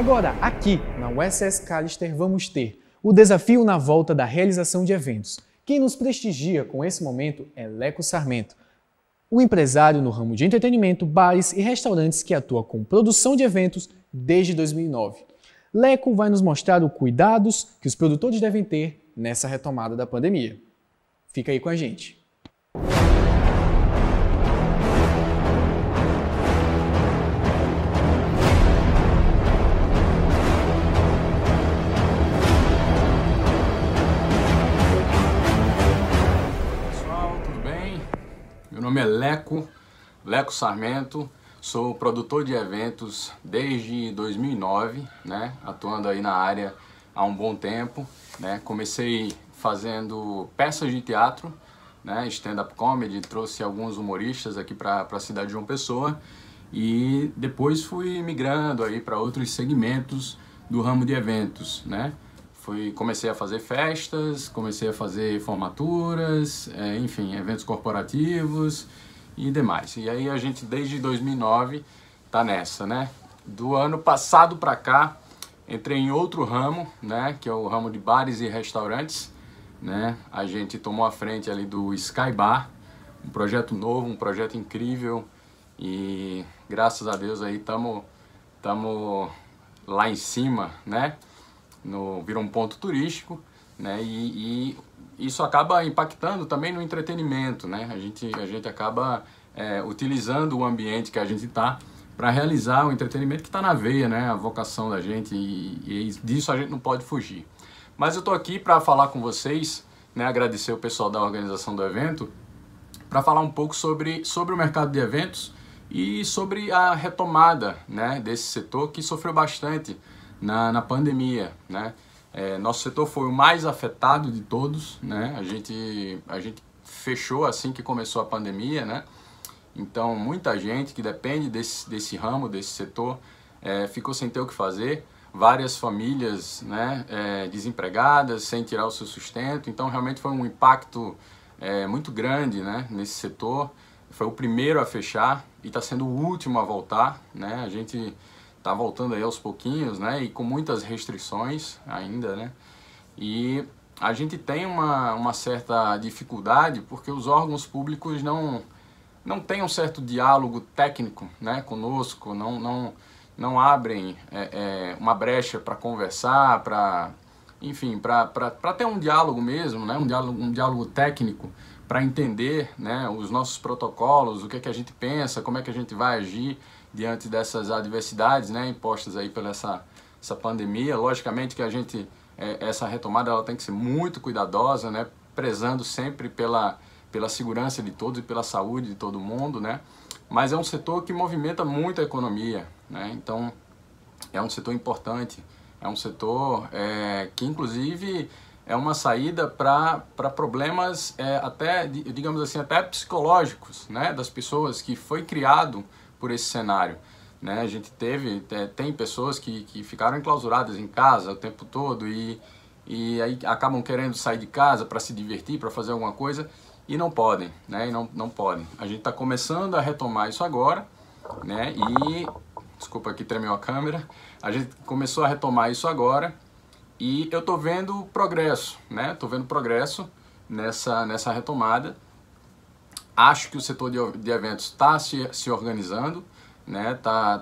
Agora, aqui na USS Callister, vamos ter o desafio na volta da realização de eventos. Quem nos prestigia com esse momento é Leco Sarmento, o empresário no ramo de entretenimento, bares e restaurantes que atua com produção de eventos desde 2009. Leco vai nos mostrar os cuidados que os produtores devem ter nessa retomada da pandemia. Fica aí com a gente. Meu nome é Leco Sarmento, sou produtor de eventos desde 2009, né, atuando aí na área há um bom tempo, né. Comecei fazendo peças de teatro, né, stand-up comedy, trouxe alguns humoristas aqui para a cidade de João Pessoa e depois fui migrando aí para outros segmentos do ramo de eventos, né. Comecei a fazer festas, comecei a fazer formaturas, enfim, eventos corporativos e demais. E aí a gente desde 2009 tá nessa, né? Do ano passado para cá entrei em outro ramo, né? Que é o ramo de bares e restaurantes, né? A gente tomou a frente ali do Sky Bar, um projeto novo, um projeto incrível e graças a Deus aí tamo lá em cima, né? Virou um ponto turístico, né? E isso acaba impactando também no entretenimento, né? A gente acaba utilizando o ambiente que a gente está para realizar o entretenimento que está na veia, né? A vocação da gente e disso a gente não pode fugir. Mas eu estou aqui para falar com vocês, né? Agradecer o pessoal da organização do evento, para falar um pouco sobre o mercado de eventos e sobre a retomada, né? Desse setor que sofreu bastante na pandemia, né? Nosso setor foi o mais afetado de todos, né? A gente fechou assim que começou a pandemia, né? Então muita gente que depende desse ramo, desse setor, ficou sem ter o que fazer. Várias famílias, né, desempregadas, sem tirar o seu sustento. Então realmente foi um impacto muito grande, né, nesse setor. Foi o primeiro a fechar e está sendo o último a voltar, né? A gente tá voltando aí aos pouquinhos, né, e com muitas restrições ainda, né, e a gente tem uma certa dificuldade porque os órgãos públicos não têm um certo diálogo técnico, né, conosco, não abrem uma brecha para conversar, enfim, para ter um diálogo mesmo, né, um diálogo técnico para entender, né, os nossos protocolos, o que é que a gente pensa, como é que a gente vai agir diante dessas adversidades, né, impostas aí pela essa pandemia. Logicamente que essa retomada ela tem que ser muito cuidadosa, né, prezando sempre pela segurança de todos e pela saúde de todo mundo, né, mas é um setor que movimenta muito a economia, né, então é um setor importante, é um setor que inclusive é uma saída para problemas até, digamos assim, até psicológicos, né, das pessoas, que foi criado por esse cenário, né? A gente tem pessoas que ficaram enclausuradas em casa o tempo todo e aí acabam querendo sair de casa para se divertir, para fazer alguma coisa e não podem, né? E não podem. A gente está começando a retomar isso agora, né? E desculpa, aqui tremeu a câmera. A gente começou a retomar isso agora e eu tô vendo progresso, né? Tô vendo progresso nessa retomada. Acho que o setor de eventos está se organizando, né?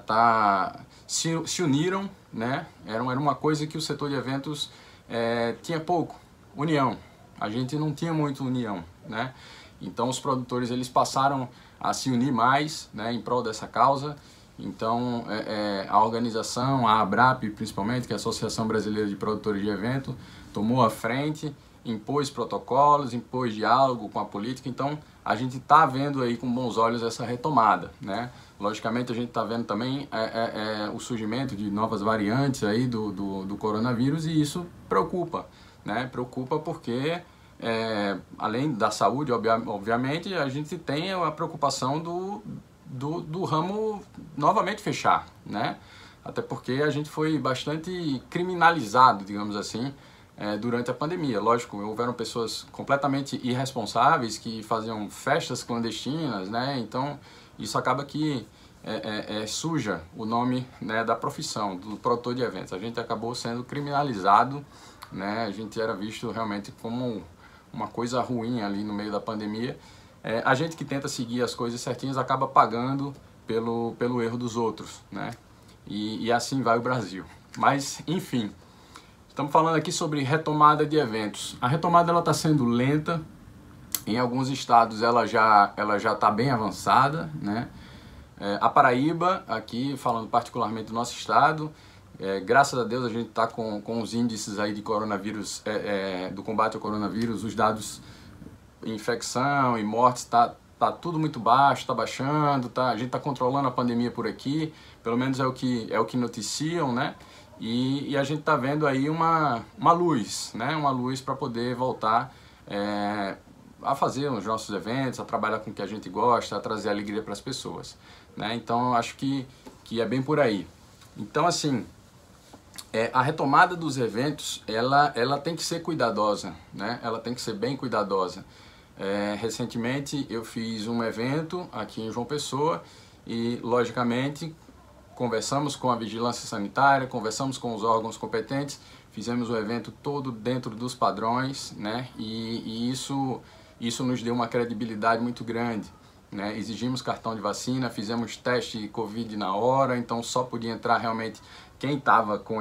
Se uniram, né? Era uma coisa que o setor de eventos tinha pouco, união. A gente não tinha muito união, né? Então os produtores eles passaram a se unir mais, né, em prol dessa causa. Então a organização, a ABRAP principalmente, que é a Associação Brasileira de Produtores de Evento, tomou a frente, impôs protocolos, impôs diálogo com a política. Então a gente está vendo aí com bons olhos essa retomada, né? Logicamente a gente está vendo também o surgimento de novas variantes aí do coronavírus e isso preocupa, né? Preocupa porque além da saúde, obviamente, a gente tem a preocupação do ramo novamente fechar, né? Até porque a gente foi bastante criminalizado, digamos assim, durante a pandemia. Lógico, houveram pessoas completamente irresponsáveis que faziam festas clandestinas, né? Então isso acaba que suja o nome, né, da profissão, do produtor de eventos. A gente acabou sendo criminalizado, né, a gente era visto realmente como uma coisa ruim ali no meio da pandemia. A gente que tenta seguir as coisas certinhas acaba pagando pelo erro dos outros, né, e assim vai o Brasil. Mas, enfim, estamos falando aqui sobre retomada de eventos. A retomada está sendo lenta, em alguns estados ela já está bem avançada, né. A Paraíba, aqui falando particularmente do nosso estado, graças a Deus a gente está com os índices aí de coronavírus, do combate ao coronavírus, os dados de infecção e mortes tá tudo muito baixo, está baixando, a gente está controlando a pandemia por aqui, pelo menos é o que noticiam, né? E a gente está vendo aí uma luz, né? Uma luz para poder voltar a fazer os nossos eventos, a trabalhar com o que a gente gosta, a trazer alegria para as pessoas, né? Então, acho que é bem por aí. Então, assim, a retomada dos eventos, ela tem que ser cuidadosa, né? Ela tem que ser bem cuidadosa. Recentemente, eu fiz um evento aqui em João Pessoa e, logicamente, conversamos com a vigilância sanitária, conversamos com os órgãos competentes, fizemos o evento todo dentro dos padrões, né? E isso nos deu uma credibilidade muito grande, né? Exigimos cartão de vacina, fizemos teste de Covid na hora, então só podia entrar realmente quem estava com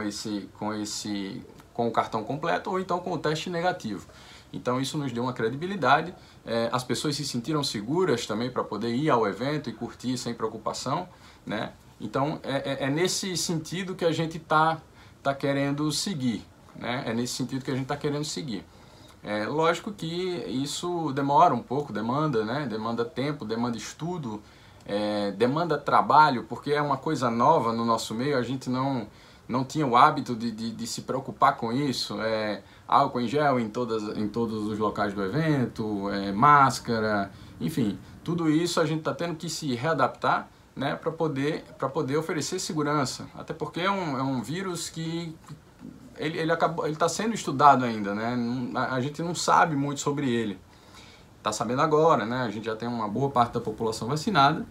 o cartão completo ou então com o teste negativo. Então isso nos deu uma credibilidade, as pessoas se sentiram seguras também para poder ir ao evento e curtir sem preocupação, né? Então é nesse sentido que a gente está querendo seguir, né? É nesse sentido que a gente está querendo seguir. Lógico que isso demora um pouco, demanda, né? Demanda tempo, demanda estudo, demanda trabalho, porque é uma coisa nova no nosso meio, a gente não tinha o hábito de se preocupar com isso, álcool em gel em todos os locais do evento, máscara, enfim, tudo isso a gente está tendo que se readaptar, né, para poder oferecer segurança, até porque é um vírus que ele está sendo estudado ainda, né? A gente não sabe muito sobre ele, está sabendo agora, né? A gente já tem uma boa parte da população vacinada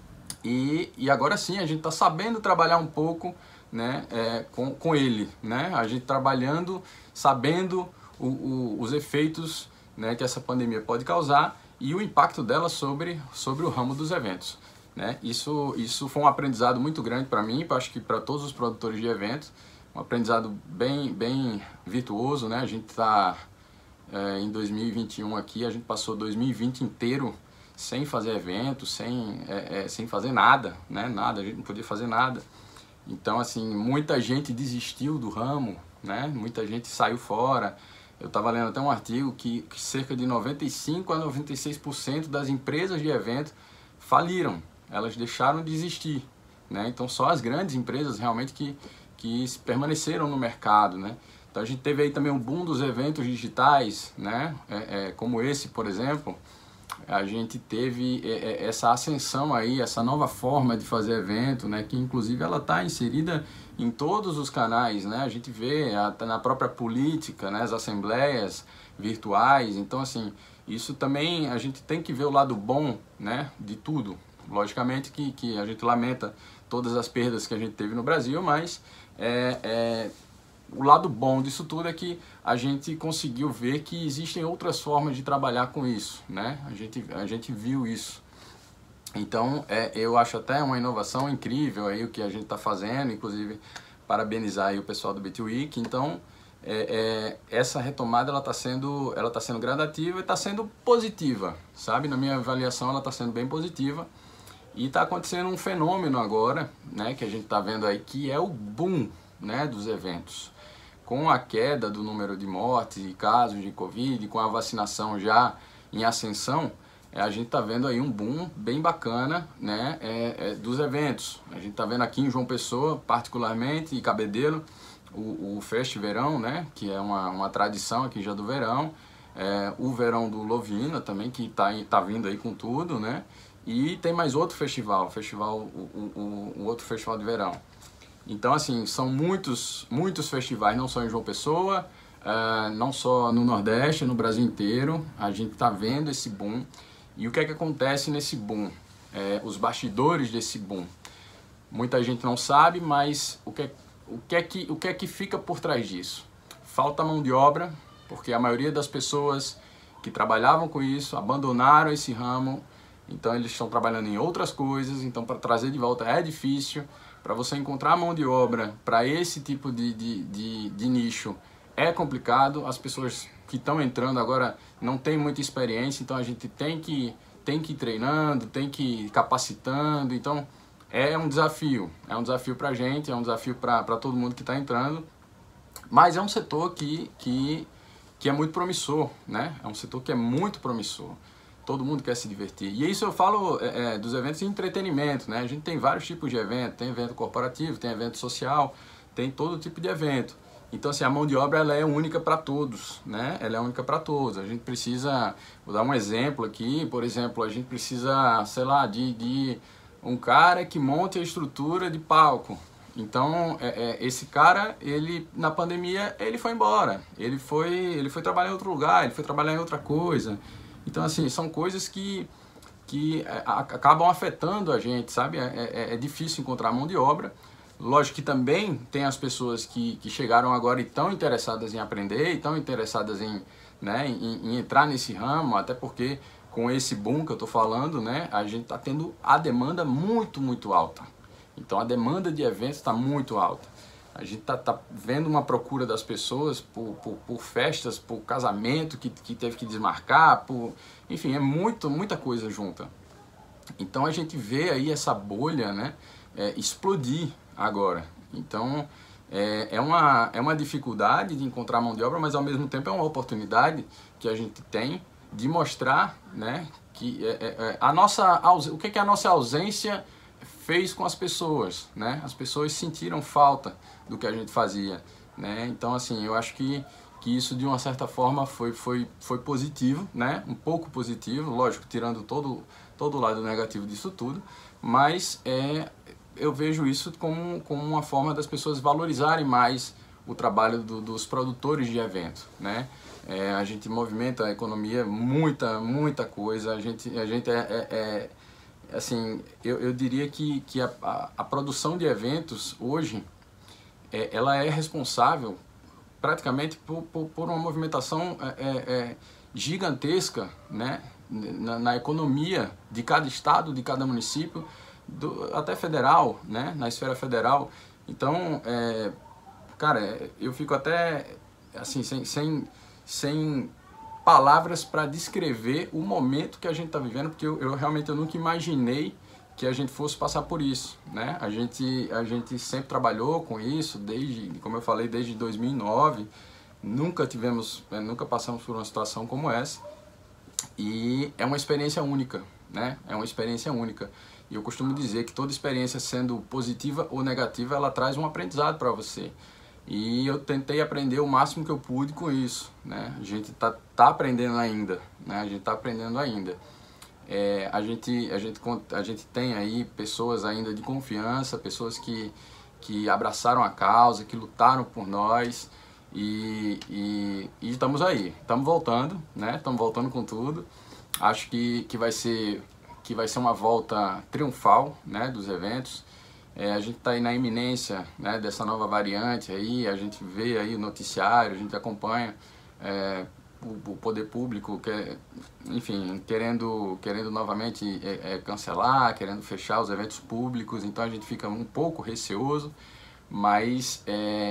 e agora sim a gente está sabendo trabalhar um pouco, né, com ele, né? A gente trabalhando, sabendo os efeitos, né, que essa pandemia pode causar e o impacto dela sobre o ramo dos eventos, né? Isso foi um aprendizado muito grande para mim, acho que para todos os produtores de eventos, um aprendizado bem virtuoso, né? A gente está em 2021 aqui, a gente passou 2020 inteiro sem fazer evento, sem fazer nada, né? Nada, a gente não podia fazer nada. Então, assim, muita gente desistiu do ramo, né? Muita gente saiu fora. Eu estava lendo até um artigo que cerca de 95% a 96% das empresas de evento faliram, elas deixaram de existir, né? Então, só as grandes empresas realmente que permaneceram no mercado, né? Então, a gente teve aí também um boom dos eventos digitais, né? Como esse, por exemplo, a gente teve essa ascensão aí, essa nova forma de fazer evento, né? Que inclusive ela está inserida em todos os canais, né? A gente vê na própria política, né? As assembleias virtuais. Então, assim, isso também a gente tem que ver o lado bom, né, de tudo. Logicamente que a gente lamenta todas as perdas que a gente teve no Brasil, mas o lado bom disso tudo é que a gente conseguiu ver que existem outras formas de trabalhar com isso, né? A gente viu isso. Então, eu acho até uma inovação incrível aí o que a gente está fazendo, inclusive parabenizar aí o pessoal do Beat Week. Então, essa retomada ela está sendo gradativa e está sendo positiva, sabe? Na minha avaliação ela está sendo bem positiva e está acontecendo um fenômeno agora, né? Que a gente está vendo aí que é o boom, né, dos eventos. Com a queda do número de mortes e casos de Covid, com a vacinação já em ascensão, a gente está vendo aí um boom bem bacana, né, dos eventos. A gente está vendo aqui em João Pessoa, particularmente, e Cabedelo, o Fest Verão, né, que é uma tradição aqui já do verão. O Verão do Lovina também, que tá vindo aí com tudo, né, e tem mais outro festival, o outro festival de verão. Então, assim, são muitos festivais, não só em João Pessoa, não só no Nordeste, no Brasil inteiro. A gente está vendo esse boom. E o que é que acontece nesse boom? Os bastidores desse boom. Muita gente não sabe, mas o que é que fica por trás disso? Falta mão de obra, porque a maioria das pessoas que trabalhavam com isso abandonaram esse ramo, então eles estão trabalhando em outras coisas, então para trazer de volta é difícil. Para você encontrar mão de obra para esse tipo de nicho é complicado. As pessoas que estão entrando agora não têm muita experiência, então a gente tem que ir treinando, tem que ir capacitando. Então é um desafio para a gente, é um desafio para todo mundo que está entrando, mas é um setor que é muito promissor, né? É um setor que é muito promissor. Todo mundo quer se divertir. E isso eu falo dos eventos de entretenimento, né? A gente tem vários tipos de evento, tem evento corporativo, tem evento social, tem todo tipo de evento. Então, assim, a mão de obra ela é única para todos, né? Ela é única para todos. A gente precisa, vou dar um exemplo aqui, por exemplo, a gente precisa, sei lá, de um cara que monte a estrutura de palco. Então, esse cara, ele na pandemia, ele foi embora. Ele foi trabalhar em outro lugar, ele foi trabalhar em outra coisa. Então, assim, são coisas que acabam afetando a gente, sabe? É difícil encontrar mão de obra. Lógico que também tem as pessoas que chegaram agora e estão interessadas em aprender, estão interessadas em entrar nesse ramo, até porque com esse boom que eu estou falando, né, a gente está tendo a demanda muito, muito alta. Então, a demanda de eventos está muito alta. A gente tá vendo uma procura das pessoas por festas, por casamento que teve que desmarcar, enfim, é muita coisa junta. Então a gente vê aí essa bolha, né, explodir agora. Então é uma dificuldade de encontrar mão de obra, mas ao mesmo tempo é uma oportunidade que a gente tem de mostrar, né, que o que a nossa ausência fez com as pessoas, né? As pessoas sentiram falta do que a gente fazia, né? Então, assim, eu acho que isso de uma certa forma foi positivo, né? Um pouco positivo, lógico, tirando todo o lado negativo disso tudo, mas eu vejo isso como uma forma das pessoas valorizarem mais o trabalho dos produtores de evento, né? A gente movimenta a economia, muita coisa, a gente assim, eu diria que a produção de eventos hoje, ela é responsável praticamente por uma movimentação gigantesca, né, na economia de cada estado, de cada município, até federal, né, na esfera federal. Então, cara, eu fico até assim, sem palavras para descrever o momento que a gente está vivendo, porque eu realmente nunca imaginei que a gente fosse passar por isso, né? A gente sempre trabalhou com isso, como eu falei, desde 2009, nunca passamos por uma situação como essa, e é uma experiência única, né? É uma experiência única. E eu costumo dizer que toda experiência, sendo positiva ou negativa, ela traz um aprendizado para você. E eu tentei aprender o máximo que eu pude com isso, né? A gente tá aprendendo ainda, né? A gente tá aprendendo ainda. A gente tem aí pessoas ainda de confiança, pessoas que abraçaram a causa, que lutaram por nós, e estamos aí, estamos voltando, né? Estamos voltando com tudo. Acho que vai ser uma volta triunfal, né, dos eventos. A gente está aí na iminência, né, dessa nova variante aí, a gente vê aí o noticiário, a gente acompanha o poder público, enfim, querendo novamente cancelar, querendo fechar os eventos públicos, então a gente fica um pouco receoso, mas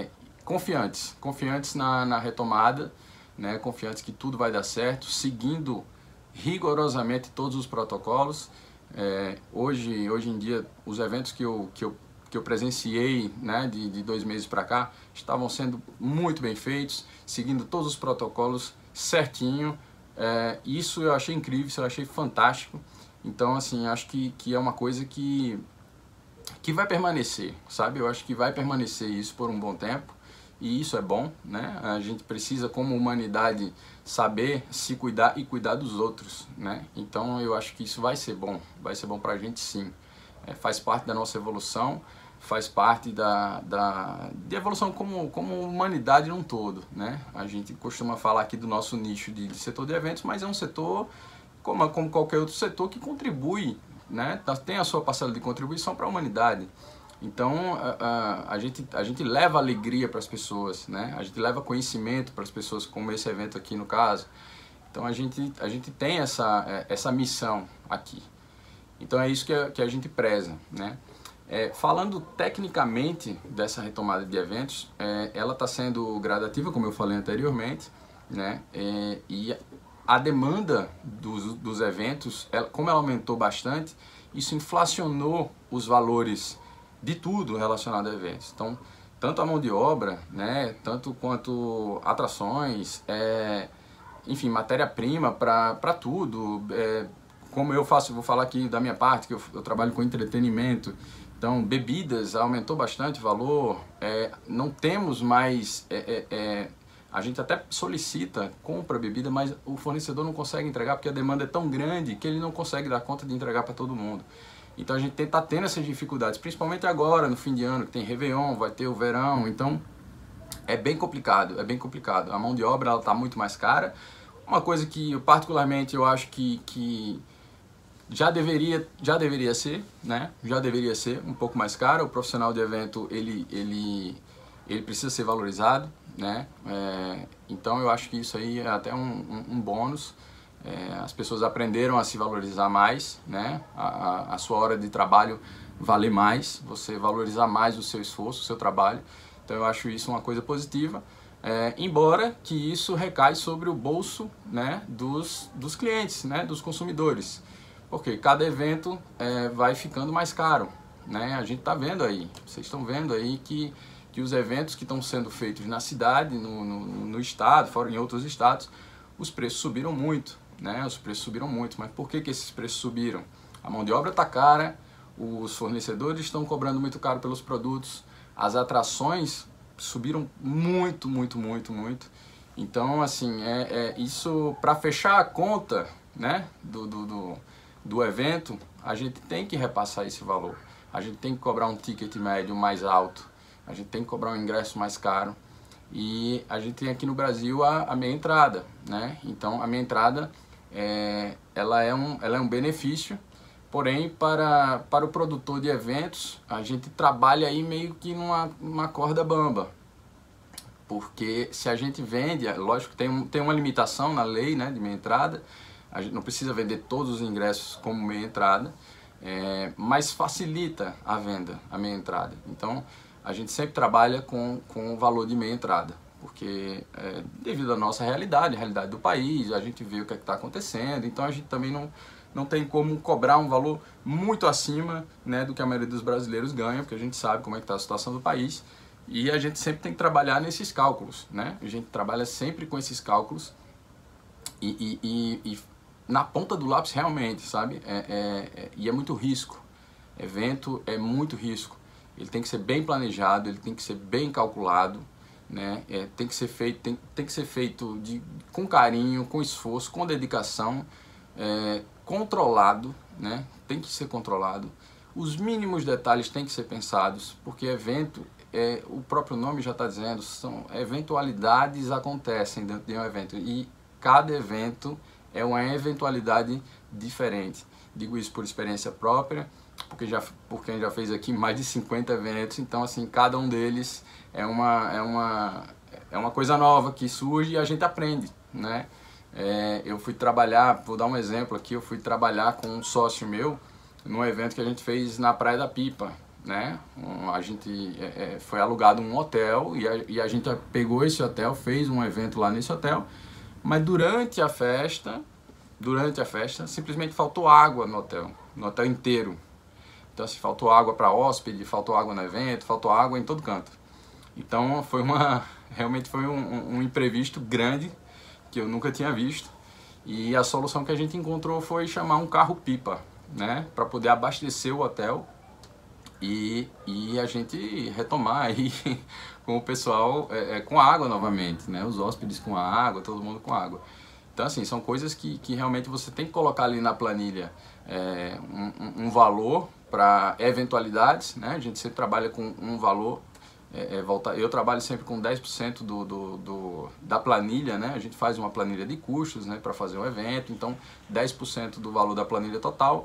confiantes na retomada, né, confiantes que tudo vai dar certo, seguindo rigorosamente todos os protocolos. Hoje em dia, os eventos que eu presenciei, né, de 2 meses para cá, estavam sendo muito bem feitos, seguindo todos os protocolos certinho. Isso eu achei incrível, isso eu achei fantástico. Então, assim, acho que é uma coisa que vai permanecer, sabe? Eu acho que vai permanecer isso por um bom tempo. E isso é bom, né? A gente precisa, como humanidade, saber se cuidar e cuidar dos outros, né? Então eu acho que isso vai ser bom pra gente, sim. Faz parte da nossa evolução, faz parte de evolução como humanidade num todo, né? A gente costuma falar aqui do nosso nicho de setor de eventos, mas é um setor, como qualquer outro setor, que contribui, né? Tem a sua parcela de contribuição para a humanidade. Então, a gente leva alegria para as pessoas, né? A gente leva conhecimento para as pessoas, como esse evento aqui no caso. Então, a gente tem essa missão aqui. Então, é isso que a gente preza, né? Falando tecnicamente dessa retomada de eventos, ela está sendo gradativa, como eu falei anteriormente, né? E a demanda dos eventos, como ela aumentou bastante, isso inflacionou os valores de tudo relacionado a eventos. Então, tanto a mão de obra, né, tanto quanto atrações, enfim, matéria-prima para tudo. Como eu faço, vou falar aqui da minha parte, que eu trabalho com entretenimento. Então, bebidas aumentou bastante o valor. Não temos mais... a gente até solicita, compra bebida, mas o fornecedor não consegue entregar porque a demanda é tão grande que ele não consegue dar conta de entregar para todo mundo. Então a gente está tendo essas dificuldades, principalmente agora, no fim de ano, que tem Réveillon, vai ter o verão, então é bem complicado, é bem complicado. A mão de obra está muito mais cara. Uma coisa que particularmente eu acho que já deveria ser, né? Já deveria ser um pouco mais caro. O profissional de evento, ele precisa ser valorizado, né? Então eu acho que isso aí é até um bônus. As pessoas aprenderam a se valorizar mais, né? A sua hora de trabalho valer mais, você valorizar mais o seu esforço, o seu trabalho. Então eu acho isso uma coisa positiva, embora que isso recai sobre o bolso, né, dos clientes, né, dos consumidores, porque cada evento vai ficando mais caro, né? A gente está vendo aí, vocês estão vendo aí que os eventos que estão sendo feitos na cidade, no estado, fora em outros estados, os preços subiram muito, né? Os preços subiram muito, mas por que esses preços subiram? A mão de obra está cara, os fornecedores estão cobrando muito caro pelos produtos, as atrações subiram muito, muito, muito, muito. Então, assim, isso para fechar a conta, né, do evento, a gente tem que repassar esse valor. A gente tem que cobrar um ticket médio mais alto, a gente tem que cobrar um ingresso mais caro. E a gente tem aqui no Brasil a meia entrada, né? Então a meia entrada ela é um benefício, porém para o produtor de eventos a gente trabalha aí meio que numa corda bamba, porque se a gente vende, lógico que tem uma limitação na lei, né, de meia entrada, a gente não precisa vender todos os ingressos como meia entrada, mas facilita a venda, a meia entrada. Então a gente sempre trabalha com o valor de meia entrada, porque devido à nossa realidade, a realidade do país, a gente vê o que está acontecendo, então a gente também não tem como cobrar um valor muito acima, né, do que a maioria dos brasileiros ganha, porque a gente sabe como é que está a situação do país, e a gente sempre tem que trabalhar nesses cálculos, né? A gente trabalha sempre com esses cálculos e na ponta do lápis realmente, sabe? E é muito risco. Evento é muito risco. Ele tem que ser bem planejado, ele tem que ser bem calculado, né? Tem que ser feito, tem que ser feito com carinho, com esforço, com dedicação, controlado, né? Tem que ser controlado. Os mínimos detalhes têm que ser pensados, porque evento, o próprio nome já está dizendo, são eventualidades acontecem dentro de um evento e cada evento é uma eventualidade diferente. Digo isso por experiência própria, por quem já fez aqui mais de 50 eventos, então assim, cada um deles é uma coisa nova que surge e a gente aprende, né? Eu fui trabalhar, vou dar um exemplo aqui, eu fui trabalhar com um sócio meu num evento que a gente fez na Praia da Pipa, né? A gente foi alugado um hotel e a gente pegou esse hotel, fez um evento lá nesse hotel, mas durante a festa simplesmente faltou água no hotel inteiro. Então assim, faltou água para hóspede, faltou água no evento, faltou água em todo canto. Então realmente foi um imprevisto grande que eu nunca tinha visto. E a solução que a gente encontrou foi chamar um carro-pipa, né, para poder abastecer o hotel e a gente retomar aí com o pessoal com água novamente, né, os hóspedes com água, todo mundo com água. Então assim, são coisas que realmente você tem que colocar ali na planilha um valor para eventualidades, né? A gente sempre trabalha com um valor, eu trabalho sempre com 10% da planilha, né? A gente faz uma planilha de custos, né, para fazer um evento, então 10% do valor da planilha total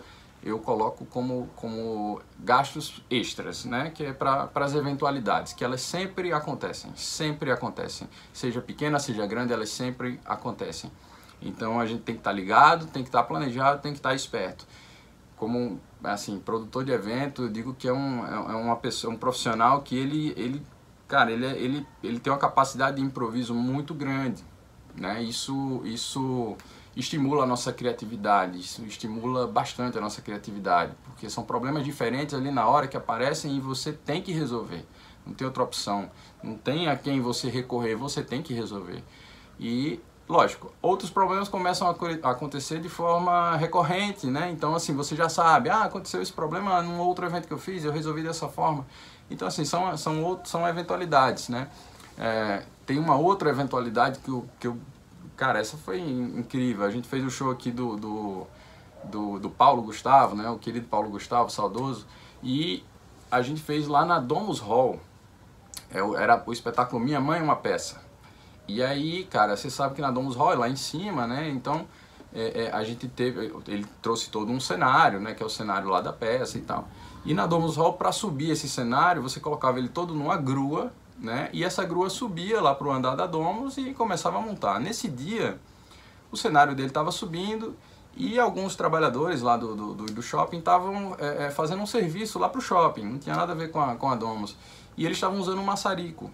eu coloco como gastos extras, né? Que é para as eventualidades, que elas sempre acontecem, seja pequena, seja grande, elas sempre acontecem. Então a gente tem que estar ligado, tem que estar planejado, tem que estar esperto. Como, assim, produtor de evento, eu digo que é uma pessoa, um profissional que cara, ele tem uma capacidade de improviso muito grande, né? Isso estimula a nossa criatividade, isso estimula bastante a nossa criatividade, porque são problemas diferentes ali na hora que aparecem e você tem que resolver, não tem outra opção, não tem a quem você recorrer, você tem que resolver. E, lógico, outros problemas começam a acontecer de forma recorrente, né? Então, assim, você já sabe, aconteceu esse problema num outro evento que eu fiz, eu resolvi dessa forma. Então, assim, são eventualidades, né? Tem uma outra eventualidade que eu cara, essa foi incrível. A gente fez o show aqui do Paulo Gustavo, né? O querido Paulo Gustavo, saudoso. E a gente fez lá na Domus Hall. Era o espetáculo Minha Mãe Uma Peça. E aí, cara, você sabe que na Domus Hall é lá em cima, né? Então, a gente ele trouxe todo um cenário, né? Que é o cenário lá da peça e tal. E na Domus Hall, para subir esse cenário, você colocava ele todo numa grua, né? E essa grua subia lá para o andar da Domus e começava a montar. Nesse dia, o cenário dele estava subindo e alguns trabalhadores lá do shopping estavam fazendo um serviço lá para o shopping, não tinha nada a ver com a Domus. E eles estavam usando um maçarico.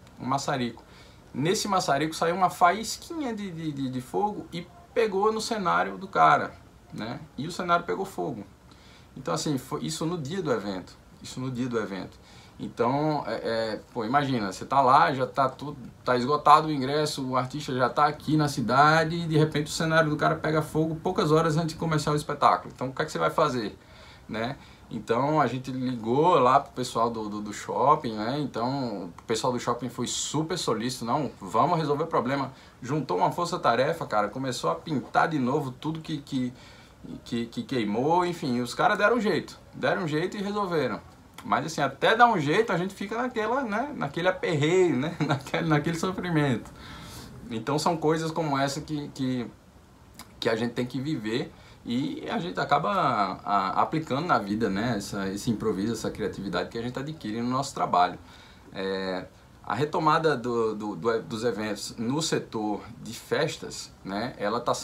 Nesse maçarico saiu uma faísquinha de fogo e pegou no cenário do cara, né? E o cenário pegou fogo. Então, assim, foi isso no dia do evento. Então, pô, imagina, você tá lá, já tá esgotado o ingresso, o artista já tá aqui na cidade e de repente o cenário do cara pega fogo poucas horas antes de começar o espetáculo. Então, o que é que você vai fazer, né? Então, a gente ligou lá pro pessoal do shopping, né? Então, o pessoal do shopping foi super solícito, não, vamos resolver o problema. Juntou uma força-tarefa, cara, começou a pintar de novo tudo que queimou, enfim, os caras deram um jeito e resolveram. Mas assim, até dar um jeito a gente fica naquele aperreio, né? naquele sofrimento. Então são coisas como essa que a gente tem que viver e a gente acaba aplicando na vida, né? Esse improviso, essa criatividade que a gente adquire no nosso trabalho. A retomada dos eventos no setor de festas, né? Ela está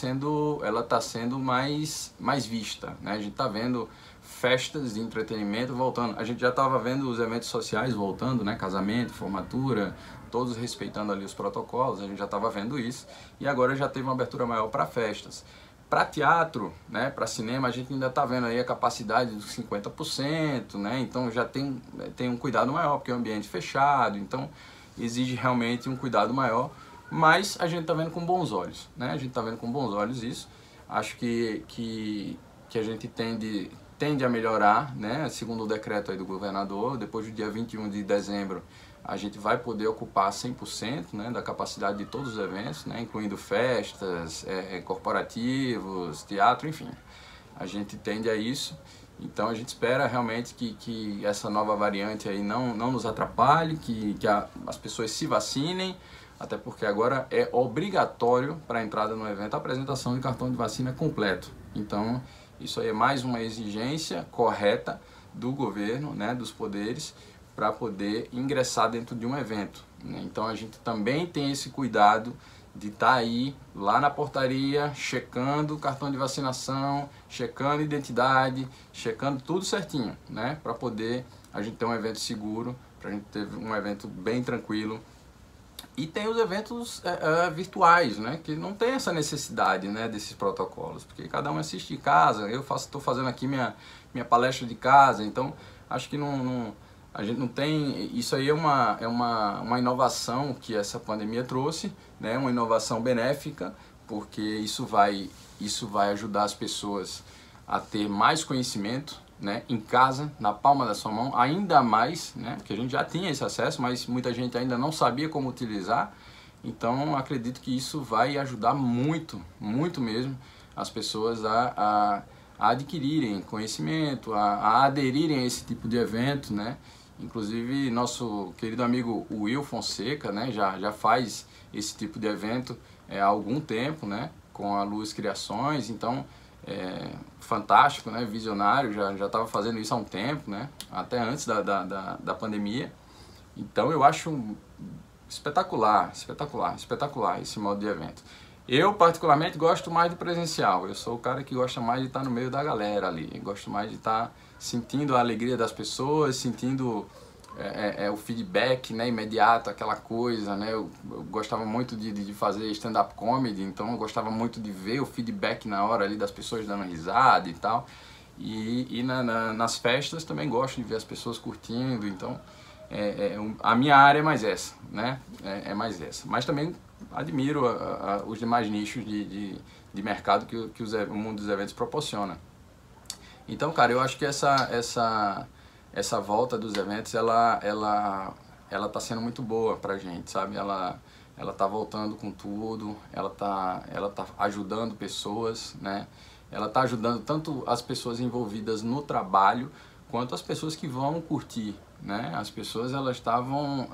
sendo mais vista, né? A gente está vendo festas de entretenimento voltando. A gente já estava vendo os eventos sociais voltando, né? Casamento, formatura, todos respeitando ali os protocolos, a gente já estava vendo isso. E agora já teve uma abertura maior para festas. Para teatro, né? Para cinema, a gente ainda está vendo aí a capacidade dos 50%, né? Então já tem um cuidado maior, porque é um ambiente fechado, então exige realmente um cuidado maior. Mas a gente está vendo com bons olhos, né? A gente está vendo com bons olhos isso. Acho que a gente tende a melhorar, né? Segundo o decreto aí do governador, depois do dia 21 de dezembro, a gente vai poder ocupar 100%, né, da capacidade de todos os eventos, né, incluindo festas, corporativos, teatro, enfim. A gente tende a isso, então a gente espera realmente que essa nova variante aí não nos atrapalhe, que as pessoas se vacinem, até porque agora é obrigatório para a entrada no evento a apresentação de cartão de vacina completo. Então, isso aí é mais uma exigência correta do governo, né, dos poderes, para poder ingressar dentro de um evento, né? Então a gente também tem esse cuidado de estar aí lá na portaria, checando o cartão de vacinação, checando identidade, checando tudo certinho, né? Para poder a gente ter um evento seguro, para a gente ter um evento bem tranquilo. E tem os eventos virtuais, né? Que não tem essa necessidade, né, desses protocolos, porque cada um assiste de casa. Eu estou fazendo aqui minha palestra de casa, então acho que a gente não tem. Isso aí é uma inovação que essa pandemia trouxe, né? Uma inovação benéfica, porque isso vai ajudar as pessoas a ter mais conhecimento, né? Em casa, na palma da sua mão, ainda mais, né? Porque a gente já tinha esse acesso, mas muita gente ainda não sabia como utilizar. Então, acredito que isso vai ajudar muito, muito mesmo, as pessoas a adquirirem conhecimento, a aderirem a esse tipo de evento, né? Inclusive, nosso querido amigo Will Fonseca, né, já faz esse tipo de evento há algum tempo, né, com a Luz Criações. Então, fantástico, né? Visionário, já estava fazendo isso há um tempo, né? Até antes da pandemia. Então eu acho espetacular esse modo de evento. Eu particularmente gosto mais do presencial, eu sou o cara que gosta mais de estar no meio da galera ali, gosto mais de estar sentindo a alegria das pessoas, sentindo o feedback, né, imediato, aquela coisa, né? Eu gostava muito de fazer stand-up comedy, então eu gostava muito de ver o feedback na hora ali das pessoas dando risada e tal. E nas festas também gosto de ver as pessoas curtindo, então a minha área é mais essa, né? É mais essa. Mas também admiro os demais nichos de mercado que o mundo dos eventos proporciona. Então, cara, eu acho que essa volta dos eventos, ela tá sendo muito boa pra gente, sabe? Ela tá voltando com tudo, ela tá ajudando pessoas, né? Ela tá ajudando tanto as pessoas envolvidas no trabalho, quanto as pessoas que vão curtir, né? As pessoas, elas estavam,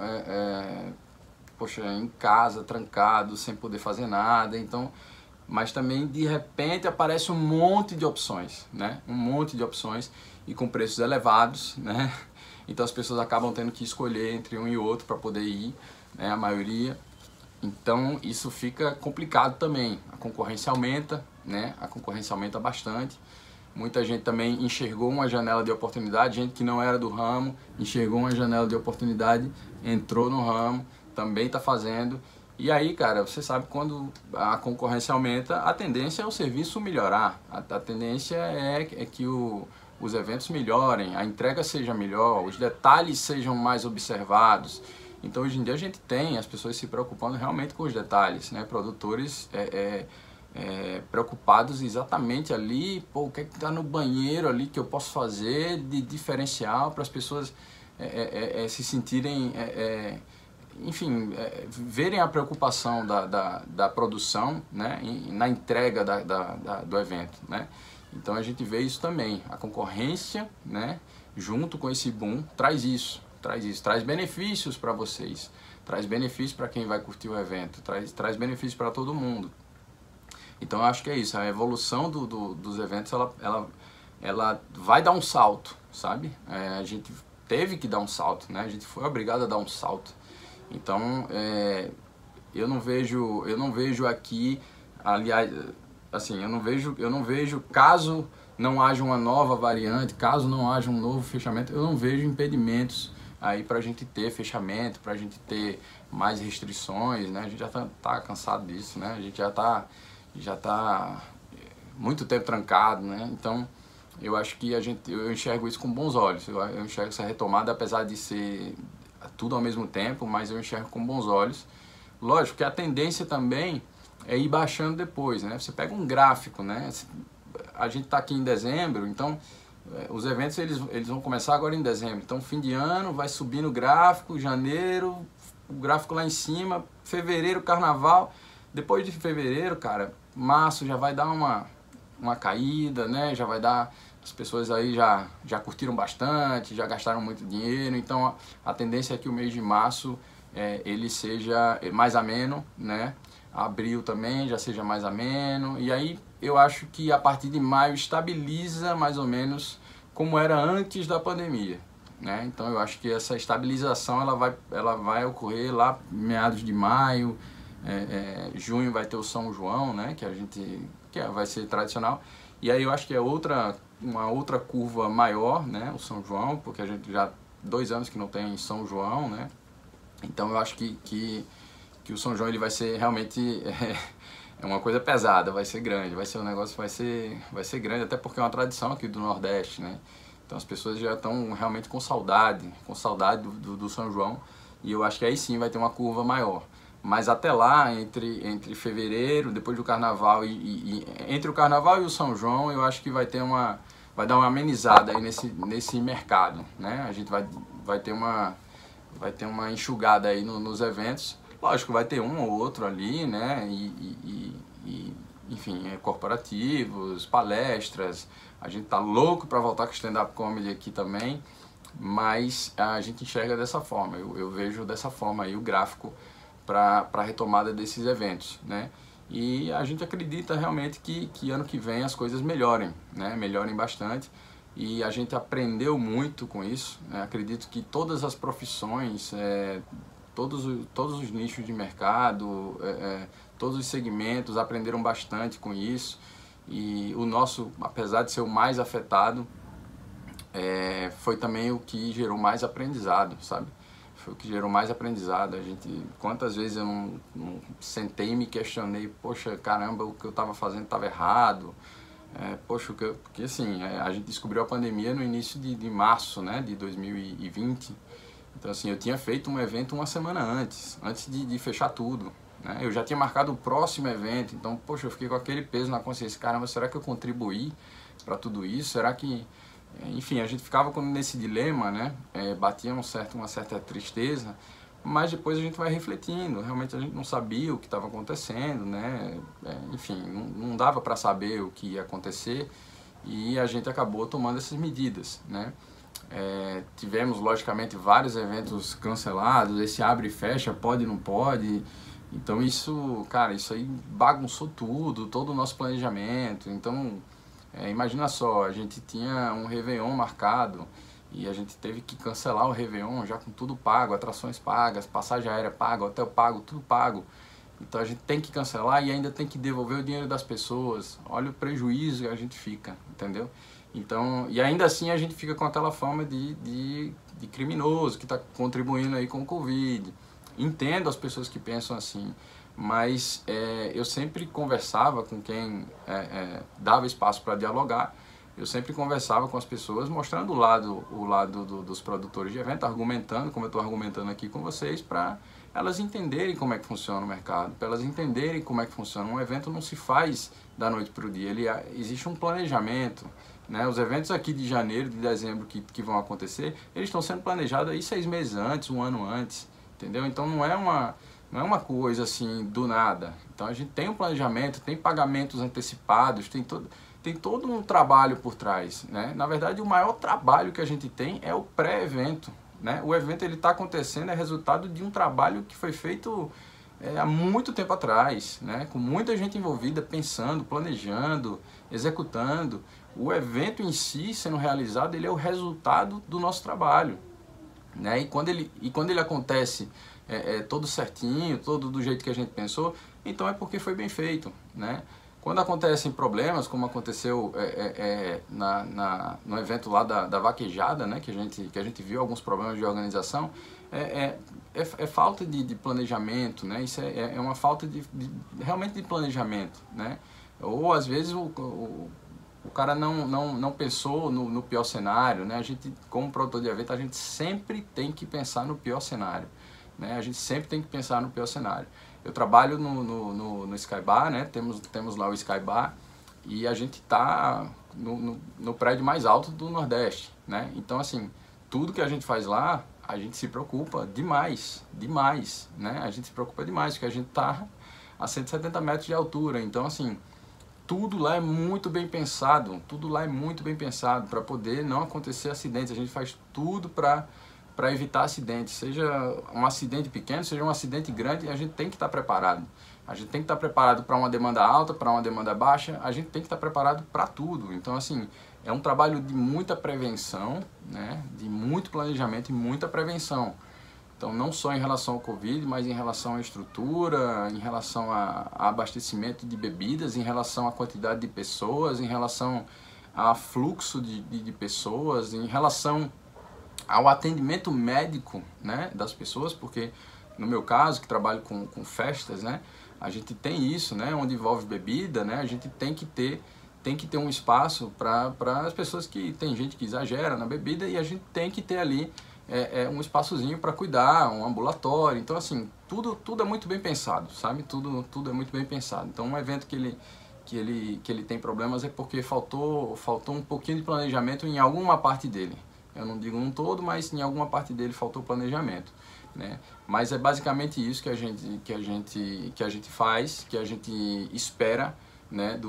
poxa, em casa, trancados, sem poder fazer nada, então... Mas também, de repente, aparece um monte de opções, né? Um monte de opções e com preços elevados, né? Então as pessoas acabam tendo que escolher entre um e outro para poder ir, né? A maioria. Então isso fica complicado também. A concorrência aumenta, né? A concorrência aumenta bastante. Muita gente também enxergou uma janela de oportunidade, gente que não era do ramo, enxergou uma janela de oportunidade, entrou no ramo, também está fazendo. E aí, cara, você sabe, quando a concorrência aumenta, a tendência é o serviço melhorar, a tendência é que os eventos melhorem, a entrega seja melhor, os detalhes sejam mais observados. Então, hoje em dia a gente tem as pessoas se preocupando realmente com os detalhes, né? Produtores preocupados exatamente ali, pô, o que é que está no banheiro ali que eu posso fazer de diferencial para as pessoas se sentirem... enfim, verem a preocupação da produção, né, na entrega do evento, né? Então a gente vê isso também, a concorrência, né, junto com esse boom, traz benefícios para vocês, traz benefícios para quem vai curtir o evento, traz benefícios para todo mundo. Então eu acho que é isso, a evolução dos eventos, ela vai dar um salto, sabe? A gente teve que dar um salto, né? A gente foi obrigado a dar um salto. Então, eu não vejo aqui, aliás, assim, eu não vejo, caso não haja uma nova variante, caso não haja um novo fechamento, eu não vejo impedimentos aí pra gente ter fechamento, pra gente ter mais restrições, né? A gente já tá cansado disso, né? A gente já tá muito tempo trancado, né? Então, eu acho que eu enxergo isso com bons olhos, eu enxergo essa retomada, apesar de ser tudo ao mesmo tempo, mas eu enxergo com bons olhos. Lógico que a tendência também é ir baixando depois, né? Você pega um gráfico, né? A gente está aqui em dezembro, então os eventos eles vão começar agora em dezembro. Então, fim de ano, vai subindo o gráfico, janeiro, o gráfico lá em cima, fevereiro, carnaval. Depois de fevereiro, cara, março já vai dar uma caída, né? Já vai dar... As pessoas aí já curtiram bastante, já gastaram muito dinheiro, então a tendência é que o mês de março ele seja mais ameno, né? Abril também já seja mais ameno, e aí eu acho que a partir de maio estabiliza mais ou menos como era antes da pandemia, né? Então eu acho que essa estabilização ela vai ocorrer lá meados de maio, junho vai ter o São João, né? Vai ser tradicional. E aí eu acho que é uma outra curva maior, né, o São João, porque a gente já 2 anos que não tem São João, né? Então eu acho que o São João ele vai ser realmente uma coisa pesada, vai ser grande, vai ser um negócio, vai ser grande, até porque é uma tradição aqui do Nordeste, né? Então as pessoas já estão realmente com saudade do São João, e eu acho que aí sim vai ter uma curva maior. Mas até lá, entre fevereiro, depois do carnaval e entre o carnaval e o São João, eu acho que vai dar uma amenizada aí nesse mercado, né? A gente vai ter uma enxugada aí nos eventos. Lógico, vai ter um ou outro ali, né? Enfim, corporativos, palestras. A gente tá louco para voltar com stand-up comedy aqui também, mas a gente enxerga dessa forma. Eu vejo dessa forma aí o gráfico para a retomada desses eventos, né? E a gente acredita realmente que ano que vem as coisas melhorem, né? Melhorem bastante. E a gente aprendeu muito com isso, né? Acredito que todas as profissões, todos os nichos de mercado, todos os segmentos aprenderam bastante com isso. E o nosso, apesar de ser o mais afetado, foi também o que gerou mais aprendizado, sabe? Foi o que gerou mais aprendizado. A gente, quantas vezes eu não sentei e me questionei, poxa, caramba, o que eu estava fazendo estava errado. Poxa, porque assim, a gente descobriu a pandemia no início de março, né, de 2020. Então assim, eu tinha feito um evento uma semana antes de fechar tudo, né? Eu já tinha marcado o próximo evento, então, poxa, eu fiquei com aquele peso na consciência, caramba, será que eu contribuí para tudo isso? Será que... Enfim, a gente ficava nesse dilema, né? Batia uma certa tristeza, mas depois a gente vai refletindo. Realmente a gente não sabia o que estava acontecendo, né? Enfim, não dava para saber o que ia acontecer e a gente acabou tomando essas medidas, né? Tivemos, logicamente, vários eventos cancelados, esse abre e fecha, pode e não pode. Então isso, cara, isso aí bagunçou tudo, todo o nosso planejamento. Então... imagina só, a gente tinha um Réveillon marcado e a gente teve que cancelar o Réveillon já com tudo pago, atrações pagas, passagem aérea paga, hotel pago, tudo pago. Então a gente tem que cancelar e ainda tem que devolver o dinheiro das pessoas. Olha o prejuízo que a gente fica, entendeu? Então, e ainda assim a gente fica com aquela fama de criminoso que está contribuindo aí com o Covid. Entendo as pessoas que pensam assim, mas eu sempre conversava com quem dava espaço para dialogar, eu sempre conversava com as pessoas mostrando o lado dos produtores de evento, argumentando, como eu estou argumentando aqui com vocês, para elas entenderem como é que funciona o mercado, para elas entenderem como é que funciona. Um evento não se faz da noite para o dia, existe um planejamento, né? Os eventos aqui de janeiro, de dezembro que vão acontecer, eles estão sendo planejados aí 6 meses antes, um ano antes, entendeu? Então não é uma coisa assim do nada. Então a gente tem um planejamento, tem pagamentos antecipados, tem todo um trabalho por trás, né? Na verdade, o maior trabalho que a gente tem é o pré-evento, né? O evento ele está acontecendo, é resultado de um trabalho que foi feito há muito tempo atrás, né? Com muita gente envolvida, pensando, planejando, executando. O evento em si sendo realizado, ele é o resultado do nosso trabalho, né? E quando ele acontece todo certinho, todo do jeito que a gente pensou, então é porque foi bem feito, né? Quando acontecem problemas, como aconteceu no evento lá da vaquejada, né? que a gente viu alguns problemas de organização, é falta de planejamento, né? Isso é uma falta realmente de planejamento, né? Ou às vezes o cara não pensou no pior cenário, né? A gente, como produtor de evento, a gente sempre tem que pensar no pior cenário, né? A gente sempre tem que pensar no pior cenário. Eu trabalho no Sky Bar, né? Temos lá o Sky Bar e a gente está no prédio mais alto do Nordeste, né? Então, assim, tudo que a gente faz lá, a gente se preocupa demais, né? A gente se preocupa demais, porque a gente está a 170 metros de altura. Então, assim, tudo lá é muito bem pensado, para poder não acontecer acidentes. A gente faz tudo para evitar acidentes, seja um acidente pequeno, seja um acidente grande, a gente tem que estar preparado. A gente tem que estar preparado para uma demanda alta, para uma demanda baixa, a gente tem que estar preparado para tudo. Então, assim, é um trabalho de muita prevenção, né? De muito planejamento e muita prevenção. Então, não só em relação ao Covid, mas em relação à estrutura, em relação a abastecimento de bebidas, em relação à quantidade de pessoas, em relação a fluxo de pessoas, em relação ao atendimento médico, né, das pessoas, porque no meu caso, que trabalho com festas, né, a gente tem isso, né, onde envolve bebida, né, a gente tem que ter um espaço para as pessoas que tem gente que exagera na bebida e a gente tem que ter ali um espaçozinho para cuidar, um ambulatório. Então, assim, tudo é muito bem pensado, sabe? Tudo é muito bem pensado. Então, um evento que ele tem problemas é porque faltou um pouquinho de planejamento em alguma parte dele. Eu não digo num todo, mas em alguma parte dele faltou planejamento, né? Mas é basicamente isso que a gente faz, que a gente espera, né,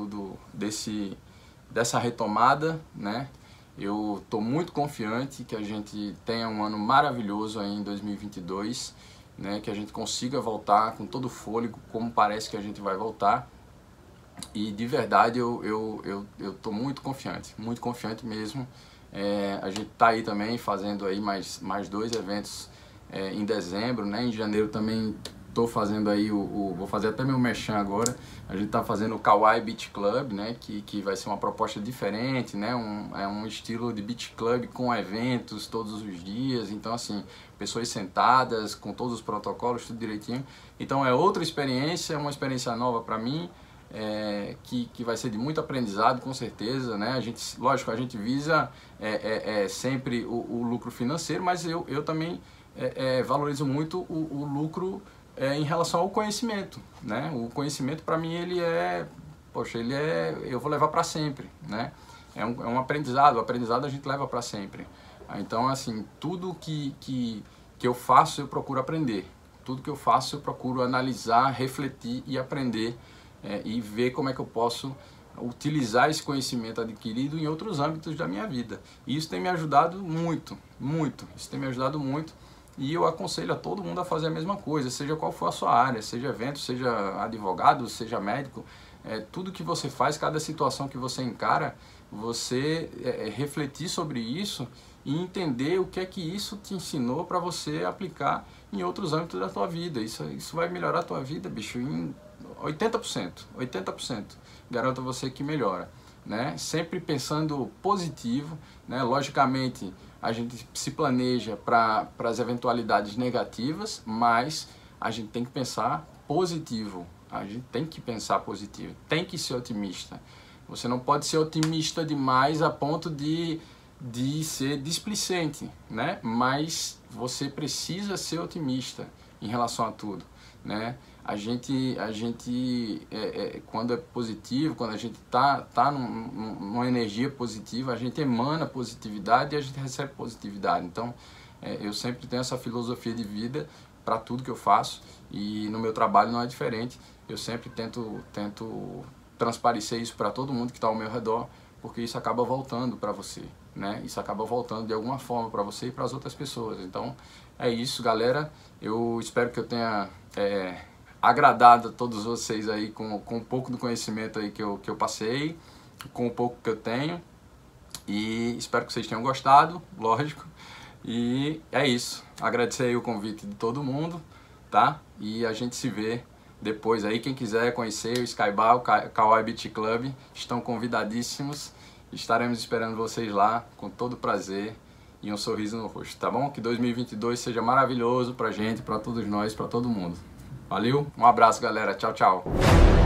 dessa retomada, né? Eu estou muito confiante que a gente tenha um ano maravilhoso aí em 2022 né, que a gente consiga voltar com todo o fôlego, como parece que a gente vai voltar. E de verdade eu tô muito confiante mesmo. A gente tá aí também fazendo aí mais 2 eventos em dezembro, né? Em janeiro também tô fazendo aí vou fazer até meu merchan agora. A gente tá fazendo o Kauai Beach Club, né? Que vai ser uma proposta diferente, né? É um estilo de beach club com eventos todos os dias. Então assim, pessoas sentadas com todos os protocolos, tudo direitinho. Então é outra experiência, uma experiência nova para mim. Que vai ser de muito aprendizado, com certeza, né? Lógico, a gente visa sempre o lucro financeiro, mas eu também valorizo muito o lucro em relação ao conhecimento, né? O conhecimento para mim eu vou levar para sempre, né? É um aprendizado, o aprendizado a gente leva para sempre. Então assim, tudo que eu faço eu procuro aprender, tudo que eu faço eu procuro analisar, refletir e aprender. E ver como é que eu posso utilizar esse conhecimento adquirido em outros âmbitos da minha vida. E isso tem me ajudado muito, isso tem me ajudado muito, e eu aconselho a todo mundo a fazer a mesma coisa, seja qual for a sua área, seja evento, seja advogado, seja médico, tudo que você faz, cada situação que você encara, você refletir sobre isso e entender o que é que isso te ensinou para você aplicar em outros âmbitos da tua vida. Isso vai melhorar a tua vida, bicho, em 80%, garanto a você que melhora, né? Sempre pensando positivo, né? Logicamente a gente se planeja para as eventualidades negativas, mas a gente tem que pensar positivo, a gente tem que pensar positivo, tem que ser otimista. Você não pode ser otimista demais a ponto de ser displicente, né? Mas você precisa ser otimista em relação a tudo, né? A gente quando é positivo, quando a gente tá numa energia positiva, a gente emana positividade e a gente recebe positividade. Então, eu sempre tenho essa filosofia de vida para tudo que eu faço, e no meu trabalho não é diferente. Eu sempre tento transparecer isso para todo mundo que está ao meu redor, porque isso acaba voltando para você, né? Isso acaba voltando de alguma forma para você e para as outras pessoas. Então, é isso, galera. Eu espero que eu tenha agradado a todos vocês aí com um pouco do conhecimento aí que eu passei, com o pouco que eu tenho, e espero que vocês tenham gostado, lógico. E é isso. Agradecer aí o convite de todo mundo, tá? E a gente se vê depois aí. Quem quiser conhecer o Skybar, o Kauai Beach Club, estão convidadíssimos. Estaremos esperando vocês lá com todo prazer e um sorriso no rosto, tá bom? Que 2022 seja maravilhoso pra gente, pra todos nós, pra todo mundo. Valeu, um abraço, galera. Tchau, tchau.